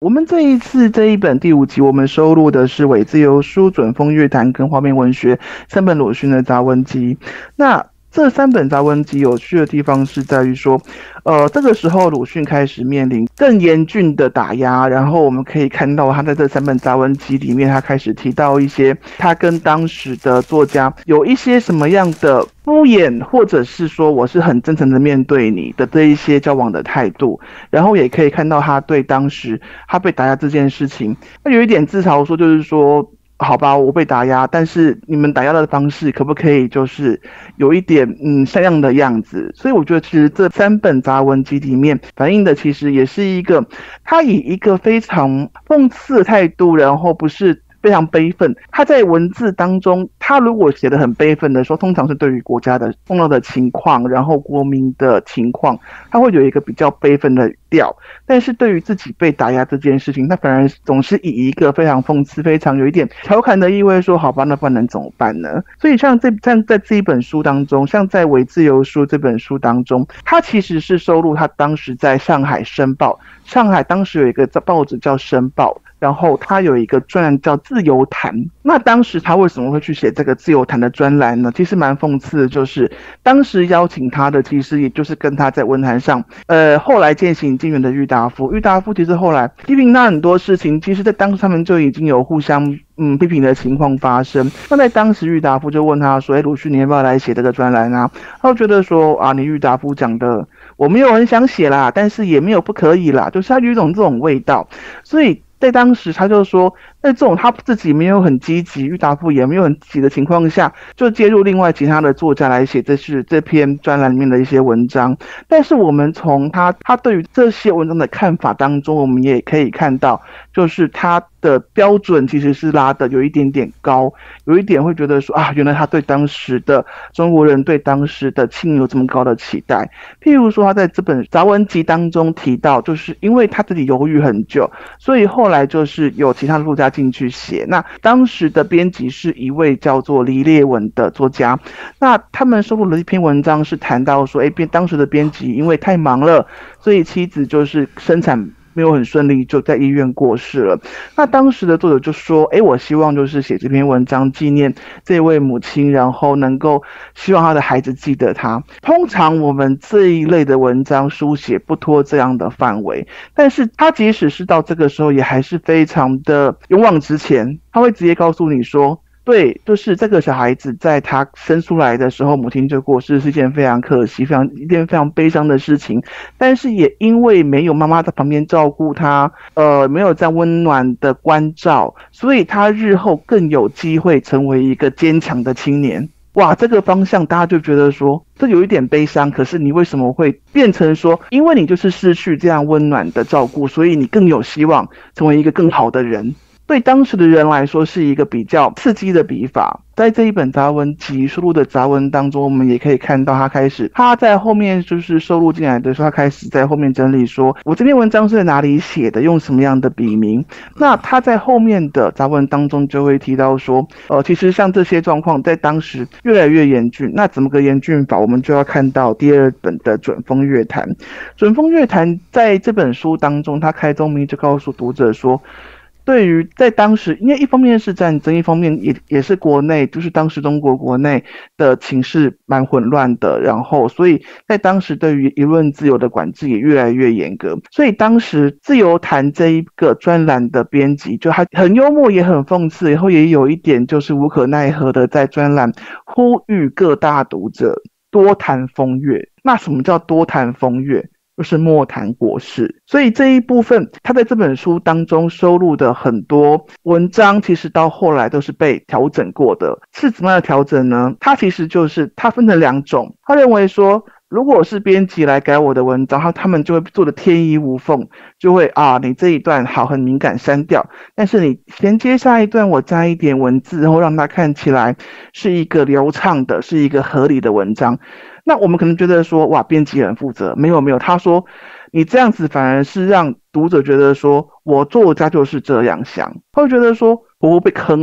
我们这一次这一本第五集，我们收录的是伪自由书、准风乐坛跟画面文学三本鲁迅的杂文集。那这三本杂文集有趣的地方是在于说，这个时候鲁迅开始面临更严峻的打压，然后我们可以看到他在这三本杂文集里面，他开始提到一些他跟当时的作家有一些什么样的敷衍，或者是说我是很真诚的面对你的这一些交往的态度，然后也可以看到他对当时他被打压这件事情，他有一点自嘲说，就是说。好吧，我被打压，但是你们打压的方式可不可以就是有一点像样的样子？所以我觉得其实这三本杂文集里面反映的其实也是一个他以一个非常讽刺的态度，然后不是非常悲愤。他在文字当中，他如果写的很悲愤的时候，通常是对于国家的重要的情况，然后国民的情况，他会有一个比较悲愤的调。但是对于自己被打压这件事情，他反而总是以一个非常讽刺、非常有一点调侃的意味说：“好吧，那不然能怎么办呢？”所以像在这一本书当中，像在《伪自由书》这本书当中，他其实是收录他当时在上海申报，上海当时有一个报纸叫申报。然后他有一个专栏叫自由谈，那当时他为什么会去写这个自由谈的专栏呢？其实蛮讽刺的，就是当时邀请他的其实也就是跟他在文坛上后来渐行渐远的郁达夫。郁达夫其实后来批评他很多事情，其实在当时他们就已经有互相批评的情况发生。那在当时郁达夫就问他说：“鲁迅，你要不要来写这个专栏啊？”他就觉得说：“啊，你郁达夫讲的我没有很想写啦，但是也没有不可以啦，就是他有一种这种味道。”所以在当时他就说，在这种他自己没有很积极，郁达夫也没有很积极的情况下，就介入另外其他的作家来写这篇专栏里面的一些文章。但是我们从他对于这些文章的看法当中，我们也可以看到，就是他的标准其实是拉的有一点点高，有一点会觉得说啊，原来他对当时的中国人对当时的清有这么高的期待。譬如说他在这本杂文集当中提到，就是因为他自己犹豫很久，所以后来就是有其他的作家进去写。那当时的编辑是一位叫做黎烈文的作家，那他们收录了一篇文章是谈到说，当时的编辑因为太忙了，所以妻子就是生产没有很顺利，就在医院过世了。那当时的作者就说：“我希望就是写这篇文章纪念这位母亲，然后能够希望他的孩子记得他。”通常我们这一类的文章书写不脱这样的范围，但是他即使是到这个时候，也还是非常的勇往直前。他会直接告诉你说。对，就是这个小孩子在他生出来的时候，母亲就过世，是一件非常可惜、一件非常悲伤的事情。但是也因为没有妈妈在旁边照顾他，没有这样温暖的关照，所以他日后更有机会成为一个坚强的青年。哇，这个方向大家就觉得说，这有一点悲伤，可是你为什么会变成说，因为你就是失去这样温暖的照顾，所以你更有希望成为一个更好的人。对当时的人来说是一个比较刺激的笔法。在这一本杂文集收录的杂文当中，我们也可以看到他在后面就是收录进来的时候，他开始在后面整理说，我这篇文章是在哪里写的，用什么样的笔名。那他在后面的杂文当中就会提到说，其实像这些状况在当时越来越严峻。那怎么个严峻法，我们就要看到第二本的准风乐坛。准风乐坛在这本书当中，他开宗明义就告诉读者说，对于在当时，因为一方面是战争，一方面也是国内，就是当时中国国内的情势蛮混乱的，然后所以在当时对于言论自由的管制也越来越严格，所以当时自由谈这一个专栏的编辑就还很幽默也很讽刺，然后也有一点就是无可奈何的在专栏呼吁各大读者多谈风月。那什么叫多谈风月？就是莫谈国事。所以这一部分他在这本书当中收录的很多文章，其实到后来都是被调整过的。是怎么样的调整呢？他其实就是他分成两种。他认为说，如果是编辑来改我的文章，他们就会做的天衣无缝，就会你这一段好很敏感删掉，但是你衔接下一段我加一点文字，然后让它看起来是一个流畅的，是一个合理的文章。那我们可能觉得说，哇，编辑很负责。没有，他说你这样子反而是让读者觉得说，我作家就是这样想，他会觉得说我被坑了。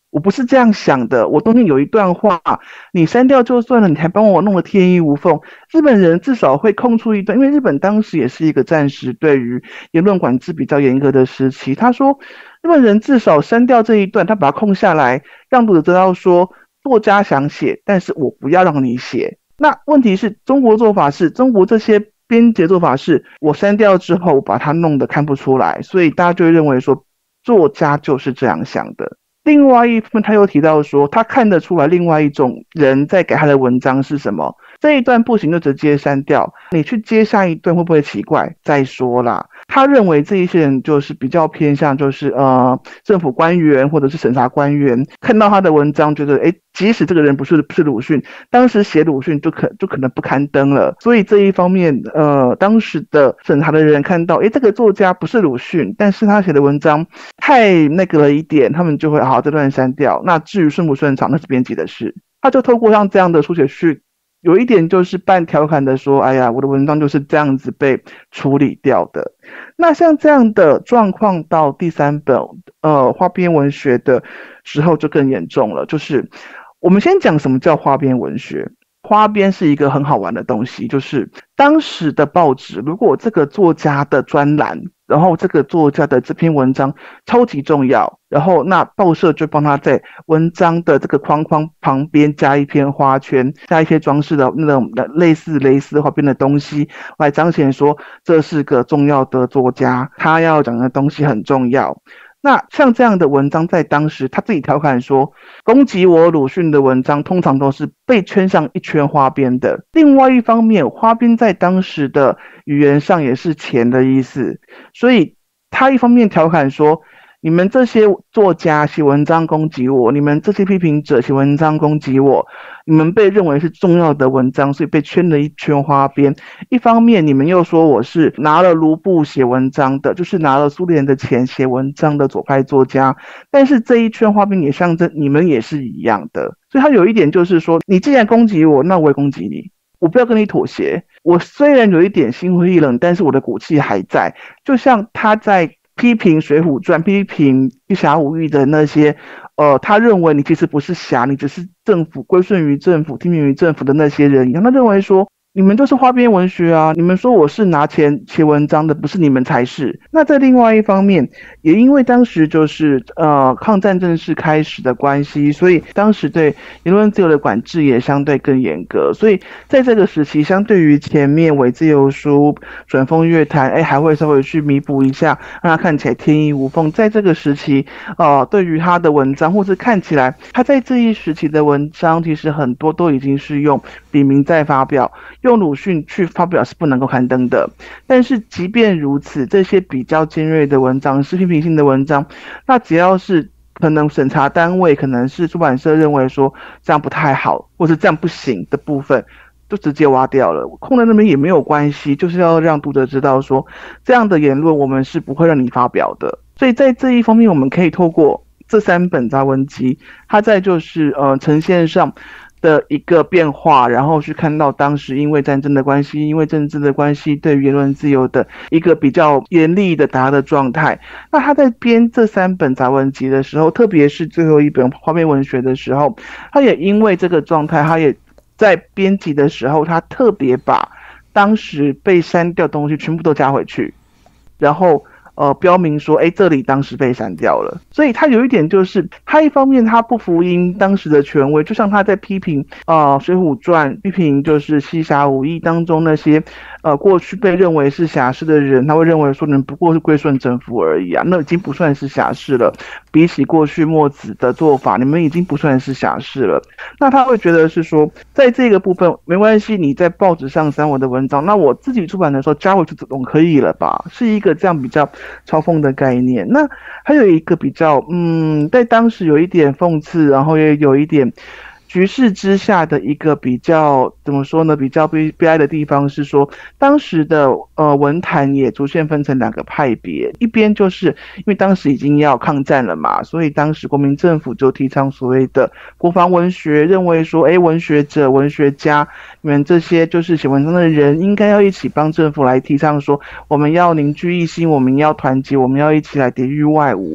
我不是这样想的，我中间有一段话，你删掉就算了，你还帮我弄得天衣无缝。日本人至少会空出一段，因为日本当时也是一个暂时对于言论管制比较严格的时期。他说，日本人至少删掉这一段，他把它空下来，让读者知道说，作家想写，但是我不要让你写。那问题是中国做法是，中国这些编辑做法是，我删掉之后把它弄得看不出来，所以大家就会认为说，作家就是这样想的。另外一份，他又提到说，他看得出来另外一种人在改他的文章是什么。这一段不行就直接删掉，你去接下一段会不会奇怪？再说啦，他认为这一些人就是比较偏向就是政府官员或者是审查官员，看到他的文章觉得即使这个人不是鲁迅，当时写鲁迅就可能不刊登了。所以这一方面当时的审查的人看到这个作家不是鲁迅，但是他写的文章太那个了一点，他们就会好这段删掉。那至于顺不顺畅，那是编辑的事。他就透过像这样的书写去有一点就是半调侃的说，哎呀，我的文章就是这样子被处理掉的。那像这样的状况到第三本花边文学的时候就更严重了。就是我们先讲什么叫花边文学。花边是一个很好玩的东西，就是当时的报纸，如果这个作家的专栏，然后这个作家的这篇文章超级重要，然后那报社就帮他在文章的这个框框旁边加一片花圈，加一些装饰的那种类似蕾丝花边的东西，来彰显说这是个重要的作家，他要讲的东西很重要。那像这样的文章在当时他自己调侃说，攻击我鲁迅的文章通常都是被圈上一圈花边的。另外一方面，花边在当时的语言上也是钱的意思，所以他一方面调侃说，你们这些作家写文章攻击我，你们这些批评者写文章攻击我，你们被认为是重要的文章，所以被圈了一圈花边。一方面你们又说我是拿了卢布写文章的，就是拿了苏联的钱写文章的左派作家，但是这一圈花边也象征你们也是一样的。所以他有一点就是说，你既然攻击我，那我也攻击你，我不要跟你妥协。我虽然有一点心灰意冷，但是我的骨气还在。就像他在批评《水浒传》、批评一侠五义的那些，他认为你其实不是侠，你只是政府归顺于政府、听命于政府的那些人一样。他认为说，你们都是花边文学啊，你们说我是拿钱写文章的，不是你们才是。那在另外一方面，也因为当时就是抗战正式开始的关系，所以当时对言论自由的管制也相对更严格。所以在这个时期，相对于前面伪自由书、准风乐坛，还会稍微去弥补一下，让它看起来天衣无缝。在这个时期，对于他的文章，或是看起来他在这一时期的文章，其实很多都已经是用笔名在发表。用鲁迅去发表是不能够刊登的，但是即便如此，这些比较尖锐的文章是批评性的文章，那只要是可能审查单位，可能是出版社认为说这样不太好，或者这样不行的部分，就直接挖掉了。空在那边也没有关系，就是要让读者知道说，这样的言论我们是不会让你发表的。所以在这一方面，我们可以透过这三本杂文集，它在就是呈现上的一个变化，然后去看到当时因为战争的关系，因为政治的关系，对于言论自由的一个比较严厉的打压的状态。那他在编这三本杂文集的时候，特别是最后一本花边文学的时候，他也因为这个状态，他也在编辑的时候，他特别把当时被删掉的东西全部都加回去，然后标明说，这里当时被删掉了。所以他有一点就是，他一方面他不服膺当时的权威，就像他在批评水浒传》，批评就是西侠五义当中那些过去被认为是侠士的人，他会认为说，你们不过是归顺政府而已啊，那已经不算是侠士了。比起过去墨子的做法，你们已经不算是侠士了。那他会觉得是说，在这个部分没关系，你在报纸上删我的文章，那我自己出版的时候加回去总可以了吧？是一个这样比较嘲讽的概念。那还有一个比较在当时有一点讽刺，然后也有一点局势之下的一个比较怎么说呢？比较悲哀的地方是说，当时的文坛也逐渐分成两个派别，一边就是因为当时已经要抗战了嘛，所以当时国民政府就提倡所谓的国防文学，认为说，文学者、文学家，你们这些就是写文章的人，应该要一起帮政府来提倡说，我们要凝聚一心，我们要团结，我们要一起来抵御外侮。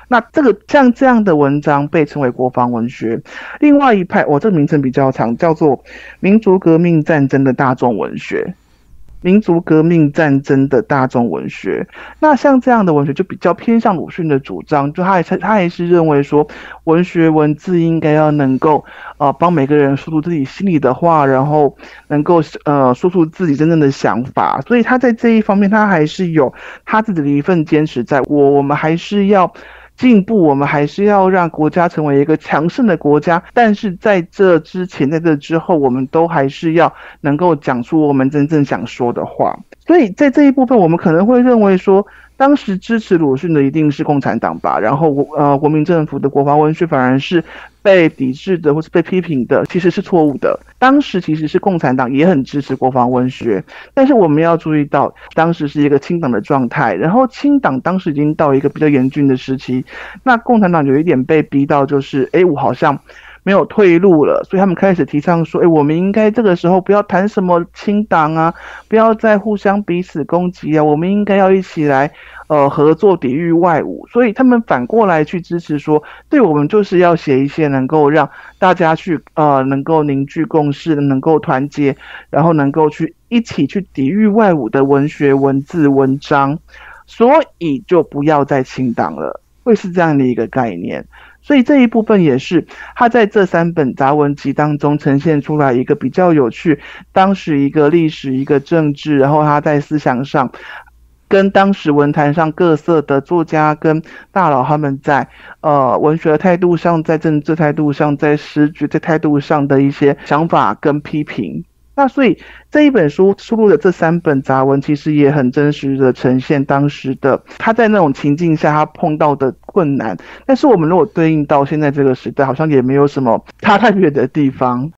那像这样的文章被称为国防文学。另外一派，这个名称比较长，叫做民族革命战争的大众文学。民族革命战争的大众文学，那像这样的文学就比较偏向鲁迅的主张，就他也是认为说，文学文字应该要能够帮每个人说出自己心里的话，然后能够说出自己真正的想法，所以他在这一方面他还是有他自己的一份坚持在，我们还是要进步，我们还是要让国家成为一个强盛的国家，但是在这之前，在这之后，我们都还是要能够讲出我们真正想说的话。所以在这一部分，我们可能会认为说，当时支持鲁迅的一定是共产党吧，然后国民政府的国防文学反而是被抵制的或是被批评的，其实是错误的。当时其实是共产党也很支持国防文学，但是我们要注意到，当时是一个清党的状态，然后清党当时已经到一个比较严峻的时期，那共产党有一点被逼到就是，我好像没有退路了，所以他们开始提倡说，我们应该这个时候不要谈什么清党啊，不要再互相彼此攻击啊，我们应该要一起来合作抵御外侮。所以他们反过来去支持说，对，我们就是要写一些能够让大家去能够凝聚共识，能够团结，然后能够去一起去抵御外侮的文学文字文章，所以就不要再清党了，会是这样的一个概念。所以这一部分也是他在这3本杂文集当中呈现出来一个比较有趣，当时一个历史一个政治，然后他在思想上跟当时文坛上各色的作家跟大佬他们在文学态度上，在政治态度上，在诗句在态度上的一些想法跟批评。那所以这一本书收录的这3本杂文，其实也很真实的呈现当时的他在那种情境下他碰到的困难。但是我们如果对应到现在这个时代，好像也没有什么差太远的地方。